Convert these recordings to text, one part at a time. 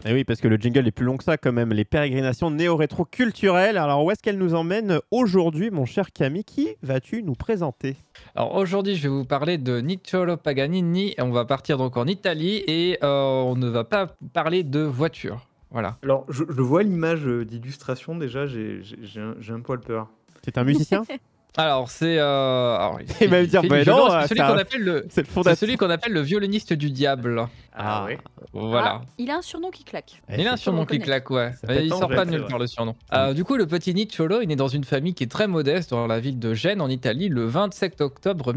Et oui, parce que le jingle est plus long que ça quand même. Les pérégrinations néo-rétro-culturelles. Alors, où est-ce qu'elle nous emmène aujourd'hui, mon cher Camille? Qui vas-tu nous présenter? Alors aujourd'hui, je vais vous parler de Niccolò Paganini. On va partir donc en Italie et on ne va pas parler de voiture. Voilà. Alors, je vois l'image d'illustration déjà, j'ai un poil peur. C'est un musicien? Alors c'est... Il va me dire, fait bah du non, violon, c'est celui ça- qu'on appelle le... c'est le C'est fondateur. celui qu'on appelle le violoniste du diable. Ah ouais. Voilà. Ah, il a un surnom qui claque. Il a un c'est- surnom qui reconnaître. claque, ouais. Ça Mais il t'attend, sort pas de c'est nulle vrai. part le surnom. Du coup, le petit Niccolò, il est dans une famille qui est très modeste dans la ville de Gênes en Italie le 27 octobre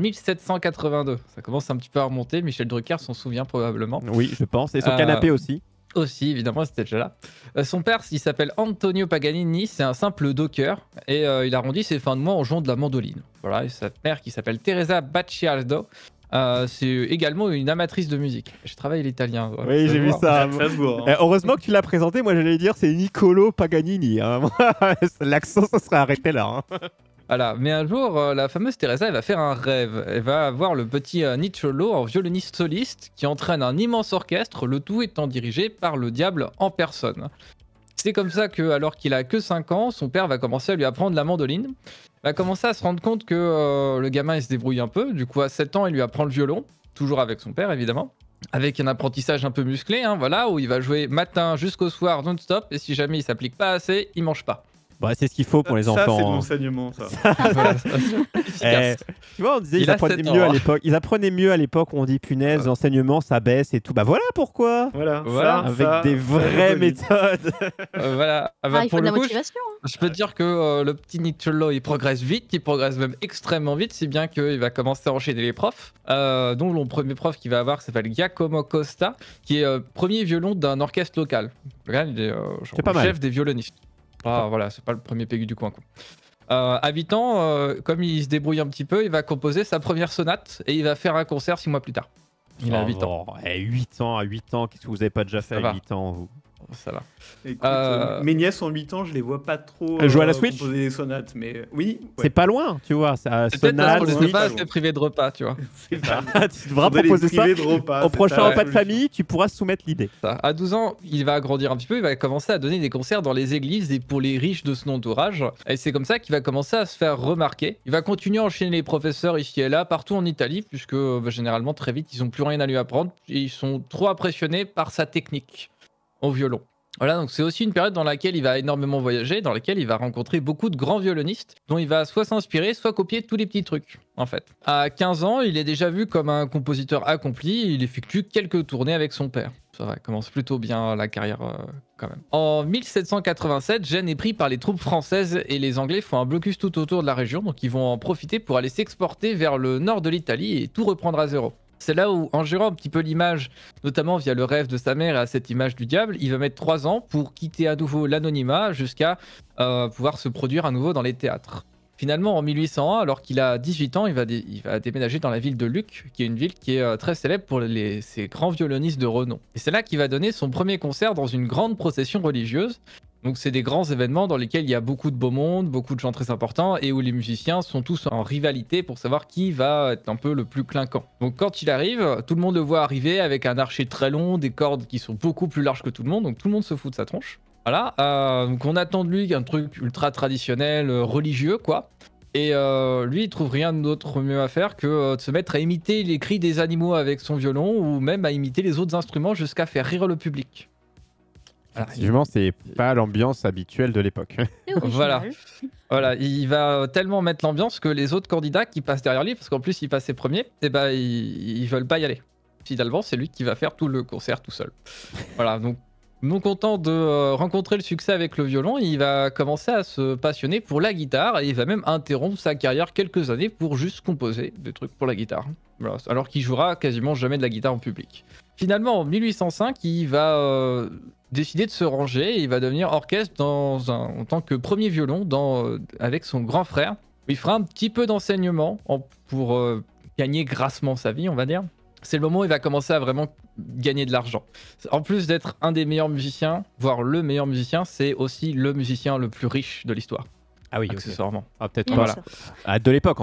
1782. Ça commence un petit peu à remonter, Michel Drucker s'en souvient probablement. Oui, je pense. Et son canapé aussi. Aussi, évidemment, c'était déjà là. Son père, il s'appelle Antonio Paganini, c'est un simple docker et il arrondit ses fins de mois en jouant de la mandoline. Voilà, et sa mère qui s'appelle Teresa Bacciardo, c'est également une amatrice de musique. Je travaille l'italien. Oui, j'ai vu ça. Ça se voit. Hein. Heureusement que tu l'as présenté. Moi, j'allais dire c'est Niccolò Paganini. Hein. L'accent, ça serait arrêté là. Hein. Voilà, mais un jour, la fameuse Teresa, elle va faire un rêve. Elle va avoir le petit Niccolò en violoniste soliste qui entraîne un immense orchestre, le tout étant dirigé par le diable en personne. C'est comme ça que, alors qu'il a que 5 ans, son père va commencer à lui apprendre la mandoline. Il va commencer à se rendre compte que le gamin, il se débrouille un peu. Du coup, à 7 ans, il lui apprend le violon, toujours avec son père, évidemment. Avec un apprentissage un peu musclé, hein, voilà, où il va jouer matin jusqu'au soir non-stop, et si jamais il s'applique pas assez, il mange pas. Bah, c'est ce qu'il faut pour les Ça, c'est de enfants. l'enseignement, ça. Voilà, Eh, efficace. tu vois, on disait Il ils a apprenaient 7 mieux ans, à hein. l'époque. Ils apprenaient mieux à l'époque où on dit punaise, l'enseignement ça baisse et tout. Bah voilà pourquoi. Voilà. Voilà, Avec ça, des ça, vraies joli. méthodes. Voilà. Ah bah, Ah, il faut pour de la le coup, motivation. hein. je peux te dire que le petit Niccolò, il progresse vite, il progresse même extrêmement vite, si bien qu'il va commencer à enchaîner les profs. Dont le premier prof qu'il va avoir s'appelle Giacomo Costa, qui est premier violon d'un orchestre local. Le gars, il est genre C'est pas le mal. chef des violonistes. Ah voilà, c'est pas le premier pégu du coin, quoi. À 8 ans, comme il se débrouille un petit peu, il va composer sa première sonate et il va faire un concert 6 mois plus tard. Il a 8 ans. 8 ans, à 8 ans, qu'est-ce que vous avez pas déjà fait Ça à va. 8 ans vous? Ça va. Écoute, Euh, mes nièces ont 8 ans, je les vois pas trop Elles jouent à la Switch composer des sonates, mais oui. C'est pas loin, tu vois. Ça, C'est peut-être parce sonate, qu'on les a Switch. pas assez privés de repas, tu vois. C'est ça. tu devras Faudrait les proposer ça. priver de repas, Au c'est prochain ça, la repas de solution. famille, tu pourras soumettre l'idée. Ça. À 12 ans, il va grandir un petit peu, il va commencer à donner des concerts dans les églises et pour les riches de son entourage. Et c'est comme ça qu'il va commencer à se faire remarquer. Il va continuer à enchaîner les professeurs ici et là, partout en Italie, puisque généralement, très vite, ils n'ont plus rien à lui apprendre. Et ils sont trop impressionnés par sa technique au violon. Voilà, donc c'est aussi une période dans laquelle il va énormément voyager, dans laquelle il va rencontrer beaucoup de grands violonistes, dont il va soit s'inspirer, soit copier tous les petits trucs, en fait. À 15 ans, il est déjà vu comme un compositeur accompli, il effectue quelques tournées avec son père. Ça va, il commence plutôt bien la carrière quand même. En 1787, Gênes est pris par les troupes françaises et les Anglais font un blocus tout autour de la région, donc ils vont en profiter pour aller s'exporter vers le nord de l'Italie et tout reprendre à zéro. C'est là où, en gérant un petit peu l'image, notamment via le rêve de sa mère et à cette image du diable, il va mettre 3 ans pour quitter à nouveau l'anonymat jusqu'à pouvoir se produire à nouveau dans les théâtres. Finalement, en 1801, alors qu'il a 18 ans, il va déménager dans la ville de Lucques, qui est une ville qui est très célèbre pour ses grands violonistes de renom. Et c'est là qu'il va donner son premier concert dans une grande procession religieuse. Donc c'est des grands événements dans lesquels il y a beaucoup de beau monde, beaucoup de gens très importants et où les musiciens sont tous en rivalité pour savoir qui va être un peu le plus clinquant. Donc quand il arrive, tout le monde le voit arriver avec un archet très long, des cordes qui sont beaucoup plus larges que tout le monde, donc tout le monde se fout de sa tronche. Voilà, donc on attend de lui un truc ultra traditionnel, religieux quoi. Et lui, il trouve rien d'autre mieux à faire que de se mettre à imiter les cris des animaux avec son violon ou même à imiter les autres instruments jusqu'à faire rire le public. Voilà, Effectivement, c'est pas l'ambiance habituelle de l'époque. C'est original. Voilà. Voilà, il va tellement mettre l'ambiance que les autres candidats qui passent derrière lui, parce qu'en plus il passait premier, et ben ils veulent pas y aller. Finalement, c'est lui qui va faire tout le concert tout seul. Voilà, donc non content de rencontrer le succès avec le violon, il va commencer à se passionner pour la guitare et il va même interrompre sa carrière quelques années pour juste composer des trucs pour la guitare. Voilà, alors qu'il jouera quasiment jamais de la guitare en public. Finalement, en 1805, il va décider de se ranger et il va devenir orchestre en tant que premier violon avec son grand frère. Il fera un petit peu d'enseignement pour gagner grassement sa vie, on va dire. C'est le moment où il va commencer à vraiment gagner de l'argent. En plus d'être un des meilleurs musiciens, voire le meilleur musicien, c'est aussi le musicien le plus riche de l'histoire, Ah oui, ok. accessoirement. Ah, peut-être Il y a pas. Voilà. ça. Ah, de l'époque en tout cas.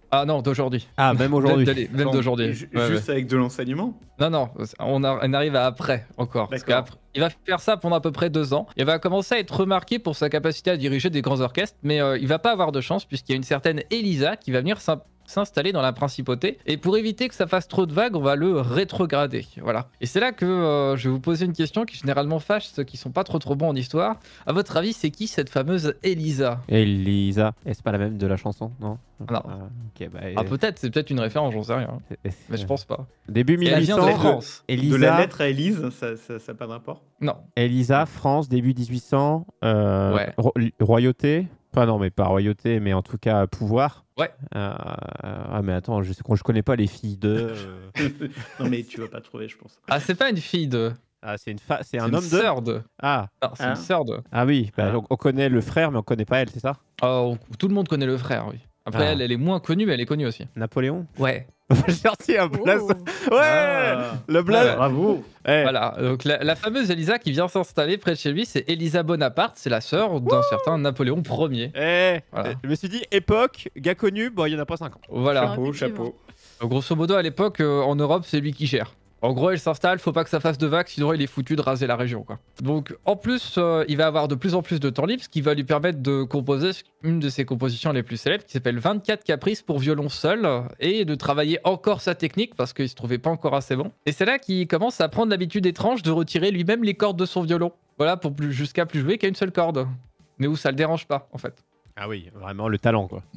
Ah non, d'aujourd'hui. Ah, même aujourd'hui. Même d'aujourd'hui. Ouais, Juste avec de l'enseignement. Non, on arrive à après encore. Parce il va faire ça pendant à peu près 2 ans. Il va commencer à être remarqué pour sa capacité à diriger des grands orchestres, mais il va pas avoir de chance puisqu'il y a une certaine Elisa qui va venir s'installer dans la principauté. Et pour éviter que ça fasse trop de vagues, on va le rétrograder. Voilà. Et c'est là que je vais vous poser une question qui généralement fâche ceux qui sont pas trop bons en histoire. À votre avis, c'est qui cette fameuse Elisa? Elisa, est-ce pas la même de la chanson? Non. Non. Ok, bah, Ah, peut-être, c'est peut-être une référence, j'en sais rien. Mais je pense pas. Début Et elle vient de 1800. France. Elisa, De la lettre à Élise, ça n'a pas de rapport. Non. Elisa, France, début 1800. Ouais. Royauté. Enfin, non, mais pas royauté, mais en tout cas pouvoir. Ouais. Ah, mais attends, je connais pas les filles de. Non, mais tu vas pas trouver, je pense. Ah, c'est pas une fille de. Ah, c'est un une homme de. sœur de. Ah. Non, c'est une sœur de. Ah oui, bah, Ah. on connaît le frère, mais on connaît pas elle, c'est ça? Oh, tout le monde connaît le frère, oui. Après, Ah. elle est moins connue, mais elle est connue aussi. Napoléon? Ouais. J'ai sorti un blaze. Oh. Ouais, Ah. le blaze. Ouais. Bravo. Eh, Voilà. Donc, la fameuse Elisa qui vient s'installer près de chez lui, c'est Elisa Bonaparte. C'est la sœur d'un certain Napoléon Ier. Voilà. Je me suis dit, époque, gars connu, bon, il y en a pas 50. Voilà. Chapeau, effectivement. chapeau. Donc, grosso modo, à l'époque, en Europe, c'est lui qui gère. En gros, il s'installe, faut pas que ça fasse de vagues, sinon il est foutu de raser la région, quoi. Donc, en plus, il va avoir de plus en plus de temps libre, ce qui va lui permettre de composer une de ses compositions les plus célèbres, qui s'appelle 24 caprices pour violon seul, et de travailler encore sa technique, parce qu'il se trouvait pas encore assez bon. Et c'est là qu'il commence à prendre l'habitude étrange de retirer lui-même les cordes de son violon. Voilà, pour jusqu'à plus jouer qu'à une seule corde. Mais où ça le dérange pas, en fait. Ah oui, vraiment le talent, quoi.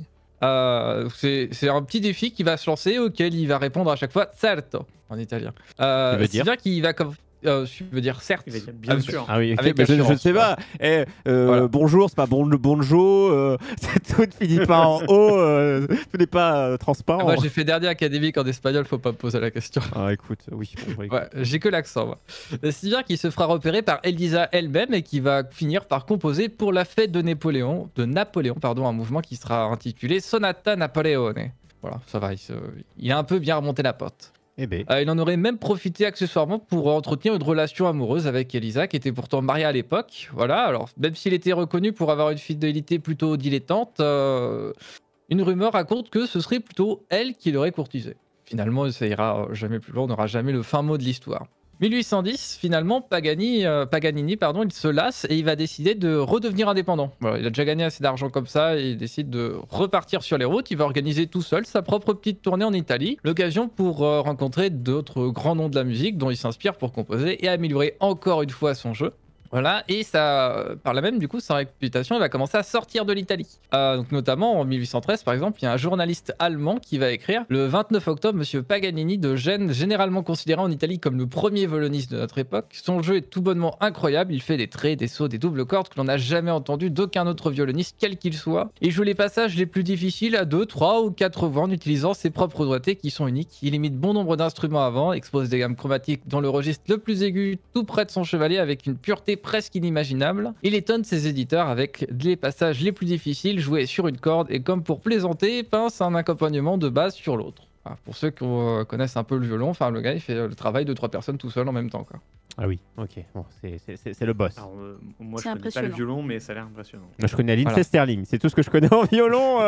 C'est un petit défi qui va se lancer auquel il va répondre à chaque fois certo en italien. veut dire C'est bien qu'il va je veux dire certes. Il va dire bien sûr. Ah oui, ok, Avec mais je ne assurance, sais pas. Voilà. Bonjour, c'est pas bonjour, tout ne finit pas en haut, ce n'est pas transparent. Moi j'ai fait dernier académique en espagnol, faut pas me poser la question. Ah écoute, oui. Bon, écoute. Ouais, j'ai que l'accent moi. C'est bien qu'il se fera repérer par Elisa elle-même et qui va finir par composer pour la fête de Napoléon, un mouvement qui sera intitulé Sonata Napoleone. Voilà, ça va, il a un peu bien remonté la pente. Eh ben. Il en aurait même profité accessoirement pour entretenir une relation amoureuse avec Elisa, qui était pourtant mariée à l'époque. Voilà, alors même s'il était reconnu pour avoir une fidélité plutôt dilettante, une rumeur raconte que ce serait plutôt elle qui l'aurait courtisé. Finalement, ça ira jamais plus loin, on n'aura jamais le fin mot de l'histoire. 1810, finalement, Paganini, il se lasse et il va décider de redevenir indépendant. Voilà, il a déjà gagné assez d'argent comme ça et il décide de repartir sur les routes. Il va organiser tout seul sa propre petite tournée en Italie. L'occasion pour rencontrer d'autres grands noms de la musique dont il s'inspire pour composer et améliorer encore une fois son jeu. Voilà, et ça, par là même, du coup, sa réputation, elle va commencer à sortir de l'Italie. Donc notamment en 1813, par exemple, il y a un journaliste allemand qui va écrire le 29 octobre, Monsieur Paganini de Gênes, généralement considéré en Italie comme le premier violoniste de notre époque. Son jeu est tout bonnement incroyable. Il fait des traits, des sauts, des doubles cordes que l'on n'a jamais entendu d'aucun autre violoniste, quel qu'il soit. Il joue les passages les plus difficiles à 2, 3 ou 4 voix en utilisant ses propres doigtés qui sont uniques. Il imite bon nombre d'instruments avant, expose des gammes chromatiques dans le registre le plus aigu, tout près de son chevalier avec une pureté presque inimaginable. Il étonne ses éditeurs avec les passages les plus difficiles joués sur une corde et comme pour plaisanter, pince un accompagnement de base sur l'autre. Voilà, pour ceux qui connaissent un peu le violon, enfin le gars il fait le travail de 3 personnes tout seul en même temps, quoi. Ah oui, ok, bon, c'est le boss. Alors, moi, je C'est connais pas le impressionnant. violon, mais ça a l'air impressionnant. Moi, je connais Lindsay Voilà. Sterling, c'est tout ce que je connais en violon.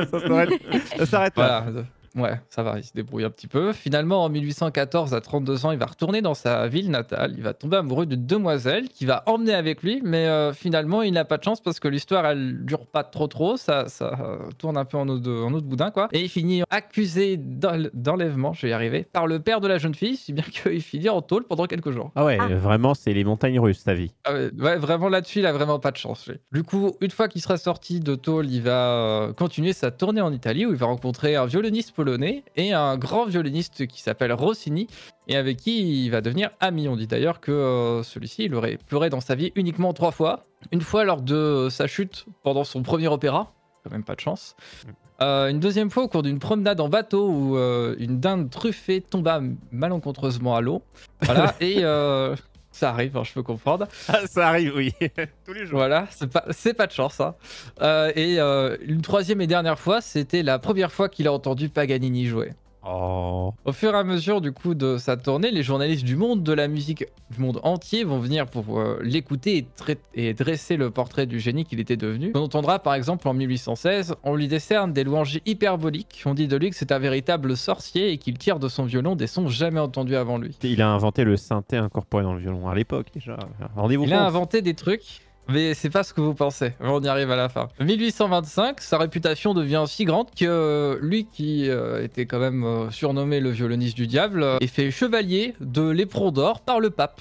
Ça s'arrête là. Voilà. Ouais, ça va, il se débrouille un petit peu. Finalement, en 1814, à 32 ans, il va retourner dans sa ville natale. Il va tomber amoureux d'une demoiselle qu'il va emmener avec lui, mais finalement, il n'a pas de chance parce que l'histoire, elle dure pas trop. Ça tourne un peu en eau de boudin, quoi. Et il finit accusé d'enlèvement, je vais y arriver, par le père de la jeune fille, si bien qu'il finit en tôle pendant quelques jours. Ah ouais, vraiment, c'est les montagnes russes, ta vie. Ah ouais, vraiment là-dessus, il a vraiment pas de chance. Lui. Du coup, une fois qu'il sera sorti de tôle, il va continuer sa tournée en Italie où il va rencontrer un violoniste polonais et un grand violoniste qui s'appelle Rossini et avec qui il va devenir ami. On dit d'ailleurs que celui-ci, il aurait pleuré dans sa vie uniquement 3 fois. Une fois lors de sa chute pendant son premier opéra, quand même pas de chance. Une deuxième fois au cours d'une promenade en bateau où une dinde truffée tomba malencontreusement à l'eau. Voilà, et ça arrive, hein, je peux comprendre. Ah, ça arrive, oui, tous les jours. Voilà, c'est pas de chance. Hein. Et une troisième et dernière fois, c'était la première fois qu'il a entendu Paganini jouer. Oh. Au fur et à mesure du coup de sa tournée, les journalistes du monde de la musique du monde entier vont venir pour l'écouter et dresser le portrait du génie qu'il était devenu. On entendra par exemple en 1816, on lui décerne des louanges hyperboliques. On dit de lui que c'est un véritable sorcier et qu'il tire de son violon des sons jamais entendus avant lui. Il a inventé le synthé incorporé dans le violon à l'époque déjà. Rendez-vous compte. Il a inventé des trucs. Mais c'est pas ce que vous pensez, on y arrive à la fin. 1825, sa réputation devient si grande que lui qui était quand même surnommé le violoniste du diable est fait chevalier de l'éperon d'or par le pape.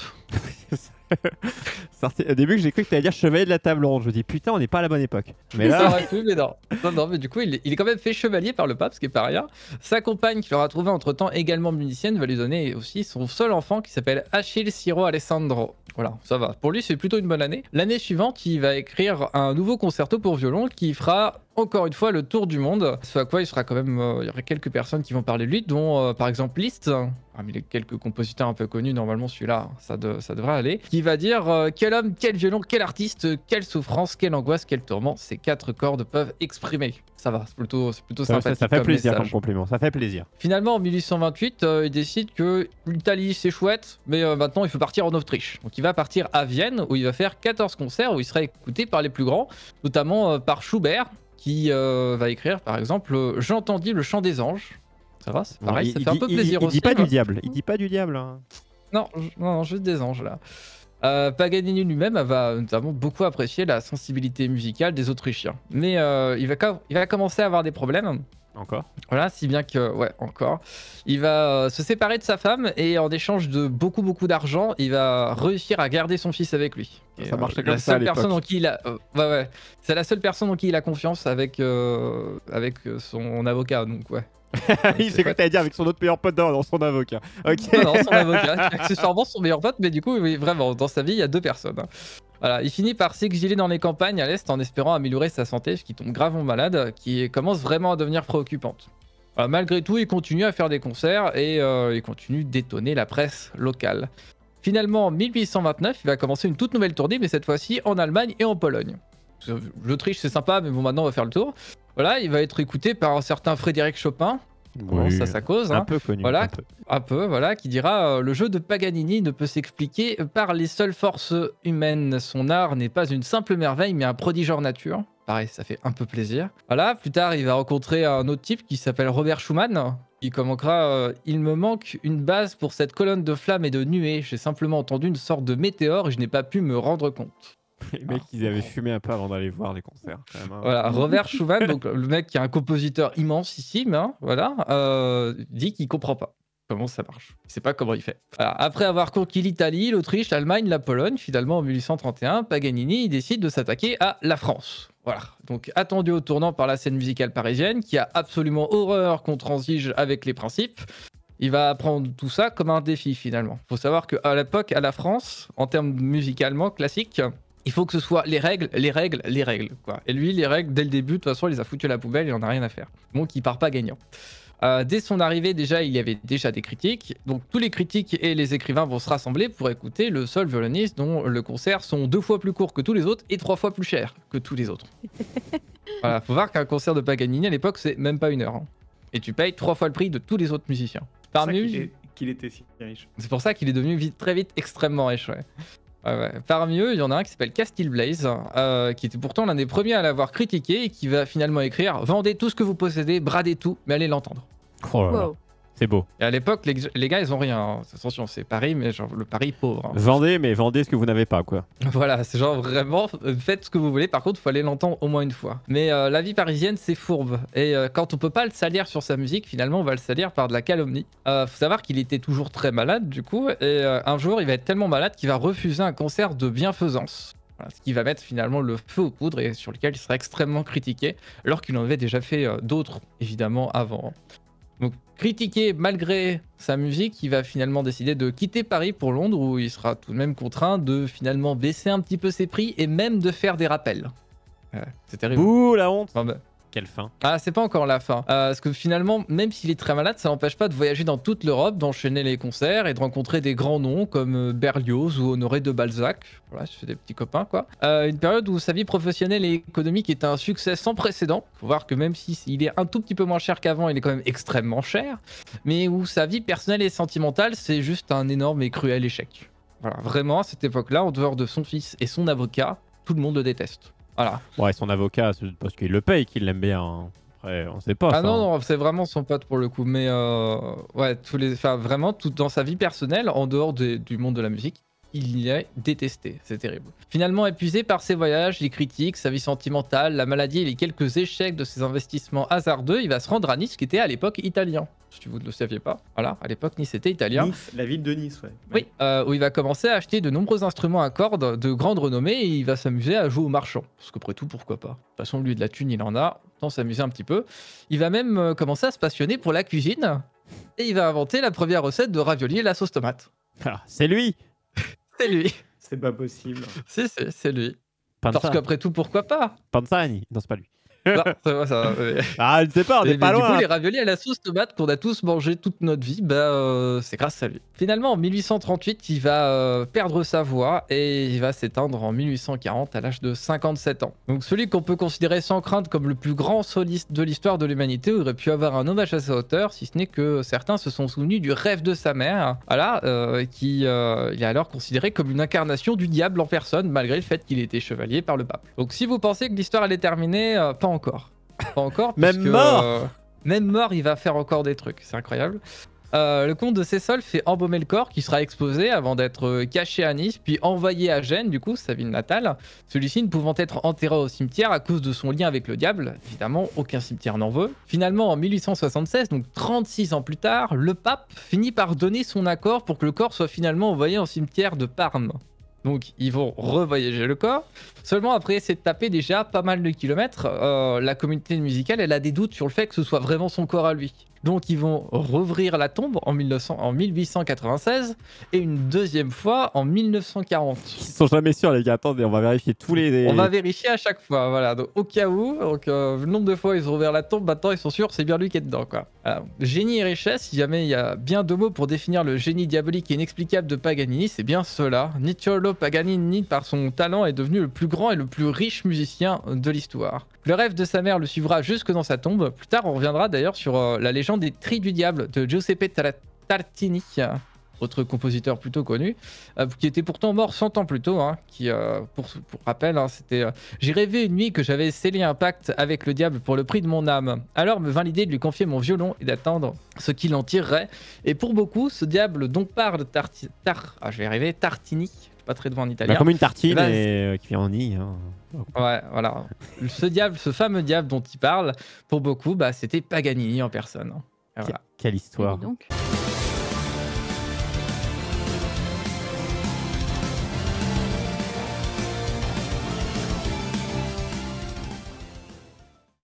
Au début, j'ai cru que tu allais dire chevalier de la table ronde. Je me dis putain, on n'est pas à la bonne époque. Mais Ça là, aurait pu, mais non. Non, mais du coup, il est quand même fait chevalier par le pape, ce qui est pas rien. Sa compagne, qui l'aura trouvé entre temps également musicienne, va lui donner aussi son seul enfant qui s'appelle Achille Ciro Alessandro. Voilà, ça va. Pour lui, c'est plutôt une bonne année. L'année suivante, il va écrire un nouveau concerto pour violon qui fera encore une fois le tour du monde. Ce à quoi il sera quand même, il y aura quelques personnes qui vont parler de lui, dont par exemple Liszt, parmi les quelques compositeurs un peu connus, normalement celui-là, ça devrait aller, qui va dire quel homme, quel violon, quel artiste, quelle souffrance, quelle angoisse, quel tourment, ces 4 cordes peuvent exprimer. Ça va, c'est plutôt sympathique. ça fait comme plaisir message. comme compliment, ça fait plaisir. Finalement, en 1828, il décide que l'Italie c'est chouette, mais maintenant il faut partir en Autriche. Donc il va partir à Vienne, où il va faire 14 concerts, où il sera écouté par les plus grands, notamment par Schubert, qui va écrire par exemple J'entendis le chant des anges. Ça va, c'est pareil, ça fait un peu plaisir il aussi. dit pas quoi. du diable, il dit pas du diable. Hein. Non, juste des anges là. Paganini lui-même va notamment beaucoup apprécier la sensibilité musicale des Autrichiens. Mais il va commencer à avoir des problèmes. Encore. Voilà, si bien que, ouais, encore. Il va se séparer de sa femme et en échange de beaucoup d'argent, il va réussir à garder son fils avec lui. Ça Et, marchait la comme ça à seule personne l'époque. en qui il a, ouais, c'est la seule personne en qui il a confiance avec son avocat, donc ouais. Il sait quoi t'allais dire avec son autre meilleur pote dans son avocat. Ok. Non, son avocat, qui est accessoirement son meilleur pote, mais du coup, oui, vraiment, dans sa vie, il y a 2 personnes. Hein. Voilà, il finit par s'exiler dans les campagnes à l'Est en espérant améliorer sa santé, ce qui tombe gravement malade, qui commence vraiment à devenir préoccupante. Voilà, malgré tout, il continue à faire des concerts et il continue d'étonner la presse locale. Finalement, en 1829, il va commencer une toute nouvelle tournée, mais cette fois-ci en Allemagne et en Pologne. L'Autriche, c'est sympa, mais bon, maintenant, on va faire le tour. Voilà, il va être écouté par un certain Frédéric Chopin. Bon, ça, ça cause. Un Hein. peu connu. Voilà. Un peu. Voilà, qui dira le jeu de Paganini ne peut s'expliquer par les seules forces humaines. Son art n'est pas une simple merveille, mais un prodige hors nature. Pareil, ça fait un peu plaisir. Voilà, plus tard, il va rencontrer un autre type qui s'appelle Robert Schumann. Il commencera il me manque une base pour cette colonne de flammes et de nuées. J'ai simplement entendu une sorte de météore et je n'ai pas pu me rendre compte. Les mecs, ils avaient fumé un peu avant d'aller voir les concerts. Quand même, hein. Voilà, Robert Schumann, donc le mec qui est un compositeur immensissime, hein, voilà, dit qu'il comprend pas comment ça marche. Il sait pas comment il fait. Voilà, après avoir conquis l'Italie, l'Autriche, l'Allemagne, la Pologne, finalement en 1831, Paganini il décide de s'attaquer à la France. Voilà, donc attendu au tournant par la scène musicale parisienne, qui a absolument horreur qu'on transige avec les principes. Il va prendre tout ça comme un défi finalement. Faut savoir qu'à l'époque, à la France, en termes musicalement classiques, il faut que ce soit les règles, quoi. Et lui, les règles, dès le début, de toute façon, il les a foutues à la poubelle, il en a rien à faire. Donc, il part pas gagnant. Dès son arrivée, déjà, il y avait déjà des critiques. Donc, tous les critiques et les écrivains vont se rassembler pour écouter le seul violoniste dont le concert sont 2 fois plus court que tous les autres et 3 fois plus cher que tous les autres. Voilà, faut voir qu'un concert de Paganini, à l'époque, c'est même pas 1 heure. Hein. Et tu payes 3 fois le prix de tous les autres musiciens. Parmi qu'il était si riche. C'est pour ça qu'il est devenu très vite extrêmement riche, ouais. Ouais. Parmi eux, il y en a un qui s'appelle Castile Blaze, qui était pourtant l'un des premiers à l'avoir critiqué et qui va finalement écrire « Vendez tout ce que vous possédez, bradez tout, mais allez l'entendre Oh là là. Wow. C'est beau. ». Et à l'époque, les gars, ils ont rien. Hein. Attention, c'est Paris, mais genre le Paris pauvre. Hein. Vendez, mais vendez ce que vous n'avez pas, quoi. Voilà, c'est genre vraiment, faites ce que vous voulez. Par contre, il faut aller l'entendre au moins une fois. Mais la vie parisienne, c'est fourbe. Et quand on peut pas le salir sur sa musique, finalement, on va le salir par de la calomnie. Faut savoir qu'il était toujours très malade, du coup. Et un jour, il va être tellement malade qu'il va refuser un concert de bienfaisance. Voilà, ce qui va mettre finalement le feu aux poudres et sur lequel il sera extrêmement critiqué, alors qu'il en avait déjà fait d'autres, évidemment, avant. Donc, critiqué malgré sa musique, il va finalement décider de quitter Paris pour Londres, où il sera tout de même contraint de finalement baisser un petit peu ses prix et même de faire des rappels. C'est terrible. Bouh, la honte. Non, Quelle fin? Ah, c'est pas encore la fin. Parce que finalement, même s'il est très malade, ça n'empêche pas de voyager dans toute l'Europe, d'enchaîner les concerts et de rencontrer des grands noms comme Berlioz ou Honoré de Balzac. Voilà, je fais des petits copains, quoi. Une période où sa vie professionnelle et économique est un succès sans précédent. Faut voir que même s'il est un tout petit peu moins cher qu'avant, il est quand même extrêmement cher. Mais où sa vie personnelle et sentimentale, c'est juste un énorme et cruel échec. Voilà, vraiment, à cette époque-là, en dehors de son fils et son avocat, tout le monde le déteste. Voilà. Ouais, son avocat, c'est parce qu'il le paye qu'il l'aime bien. Hein. Après, on sait pas. Ah ça, non, hein. non, c'est vraiment son pote pour le coup. Mais ouais, vraiment, tout dans sa vie personnelle, en dehors du monde de la musique, il y est détesté. C'est terrible. Finalement épuisé par ses voyages, les critiques, sa vie sentimentale, la maladie et les quelques échecs de ses investissements hasardeux, il va se rendre à Nice, qui était à l'époque italien. Si vous ne le saviez pas. Voilà, à l'époque, Nice était italien. Nice, la ville de Nice, ouais. Oui, où il va commencer à acheter de nombreux instruments à cordes de grande renommée et il va s'amuser à jouer au marchand. Parce qu'après tout, pourquoi pas. De toute façon, lui, de la thune, il en a. Autant s'amuser un petit peu. Il va même commencer à se passionner pour la cuisine et il va inventer la première recette de ravioli et la sauce tomate. Ah, c'est lui. C'est lui. C'est pas possible. C'est lui. Parce qu'après tout, pourquoi pas? Panzani. Non, c'est pas lui. Non, c'est vrai, ça. Ah, je ne sais pas, on n'est pas Du loin. coup, les raviolis à la sauce tomate qu'on a tous mangé toute notre vie, c'est grâce à lui. Finalement, en 1838, il va perdre sa voix et il va s'éteindre en 1840 à l'âge de 57 ans. Donc celui qu'on peut considérer sans crainte comme le plus grand soliste de l'histoire de l'humanité aurait pu avoir un hommage à sa hauteur, si ce n'est que certains se sont souvenus du rêve de sa mère, voilà, il est alors considéré comme une incarnation du diable en personne, malgré le fait qu'il ait été chevalier par le pape. Donc si vous pensez que l'histoire allait terminer, pas encore. Pas encore. Même puisque, mort même mort, il va faire encore des trucs. C'est incroyable. Le comte de Sessol fait embaumer le corps qui sera exposé avant d'être caché à Nice, puis envoyé à Gênes, du coup, sa ville natale. Celui-ci ne pouvant être enterré au cimetière à cause de son lien avec le diable. Évidemment, aucun cimetière n'en veut. Finalement, en 1876, donc 36 ans plus tard, le pape finit par donner son accord pour que le corps soit finalement envoyé au cimetière de Parme. Donc ils vont revoyager le corps. Seulement après s'être tapé déjà pas mal de kilomètres, la communauté musicale elle a des doutes sur le fait que ce soit vraiment son corps à lui. Donc ils vont rouvrir la tombe en 1896 et une deuxième fois en 1940. Ils sont jamais sûrs, les gars. Attendez, on va vérifier tous les. On va vérifier à chaque fois, voilà. Donc, au cas où, le nombre de fois ils ont ouvert la tombe, maintenant ils sont sûrs, c'est bien lui qui est dedans, quoi. Alors, génie et richesse, si jamais il y a bien deux mots pour définir le génie diabolique et inexplicable de Paganini, c'est bien cela. Niccolò Paganini, par son talent, est devenu le plus grand et le plus riche musicien de l'histoire. Le rêve de sa mère le suivra jusque dans sa tombe. Plus tard, on reviendra d'ailleurs sur la légende des Trilles du Diable de Giuseppe Tartini, autre compositeur plutôt connu, qui était pourtant mort 100 ans plus tôt, hein, qui, pour rappel, hein, c'était j'ai rêvé une nuit que j'avais scellé un pacte avec le diable pour le prix de mon âme. Alors me vint l'idée de lui confier mon violon et d'attendre ce qu'il en tirerait. Et pour beaucoup, ce diable dont parle Tartini, pas très devant en italien. Bah, comme une tartine Bah, qui en nie. Hein. Ouais, voilà. Ce fameux diable dont il parle, pour beaucoup, c'était Paganini en personne. Voilà. Quelle histoire. Et donc